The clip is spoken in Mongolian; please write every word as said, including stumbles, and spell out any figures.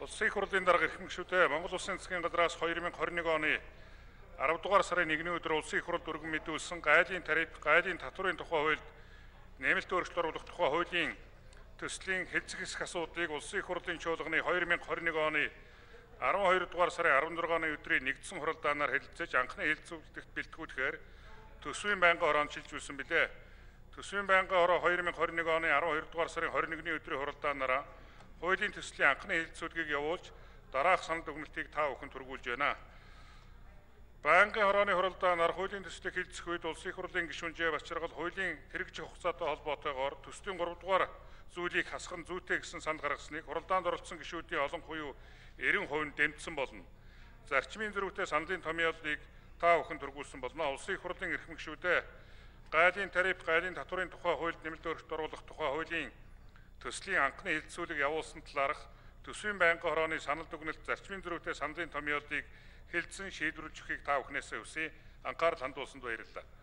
Улсын их хурлын дарга эрхэм гишүүдээ Монгол Улсын засгийн газраас хоёр мың хорин нэг оны арав дугаар сарын нэгний өдөр Улсын их хурлд өргөн мэдүүлсэн гайлын тариф, гайлын татврын тухай хуульд нэмэлт өөрчлөлт оруулах тухай хуулийн төслийн хэлцэх хэсэг асуудлыг Улсын их хурлын чуулганы хоёр мың хорин нэг оны арван хоёр дугаар сарын арван зургааны өдрийн нэгдсэн хуралдаанаар хэлэлцэж анхны хэлэлцүүлэгт бэлтгүүлэхээр төсвийн байнгын хороонд шилжүүлсэн билээ. Төсвийн байнгын хороо хоёр мың хорин нэг оны арван хоёр дугаар сарын хорин нэгний өдрийн хуралдаанаараа хуулийн төслийн анхны хэлэлцүүлгийг явуулж дараах санал дүгнэлтийг та бүхэнд түргүүлж байна. Байнгын хорооны хуралдаанаар хуулийн төслийг хэлэлцэх үед Улсын их хурлын гишүүнжээ бачиргал хуулийн хэрэгжих хугацаатай холбоотойгоор төслийн гурав дугаар зүйлийг хасах нь зүйтэй гэсэн санал гаргасныг хуралдаанд оролцсон гишүүдийн олон буюу эрен хувинд дэмжсэн болно. Зарчмын зөрүүтэй саналын томьёолыг та бүхэн түргүүлсэн болно. Улсын их хурлын эрхэм гишүүдээ гайлын тариф, гайлын татврын тухай хуульд нэмэлт өөрчлөлт оруулах тухай хуулийн төслийн анхны хэлэлцүүлэг явуулсан талаарх төсвийн байнгын хорооны санал дүгнэлт зарчмын зөрүүтэй саналын томьёолыг хэлэлцэн шийдвэрлэж өгөхийг та бүхнээсээ хүсье. Анхаарал хандуулсанд баярлалаа.